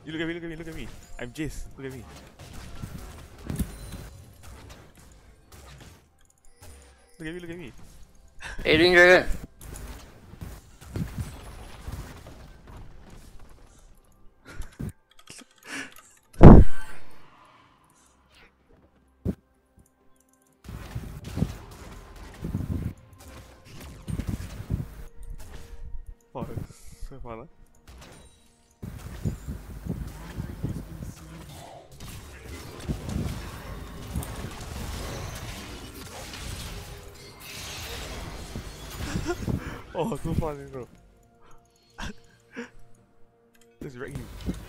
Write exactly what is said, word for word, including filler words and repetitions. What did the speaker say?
You look at me, look at me, look at me. I'm Jace. Look at me. Look at me, look at me. Hey, doing Dragon. Oh, so fun, huh? Oh, so funny, bro. Just wreck you.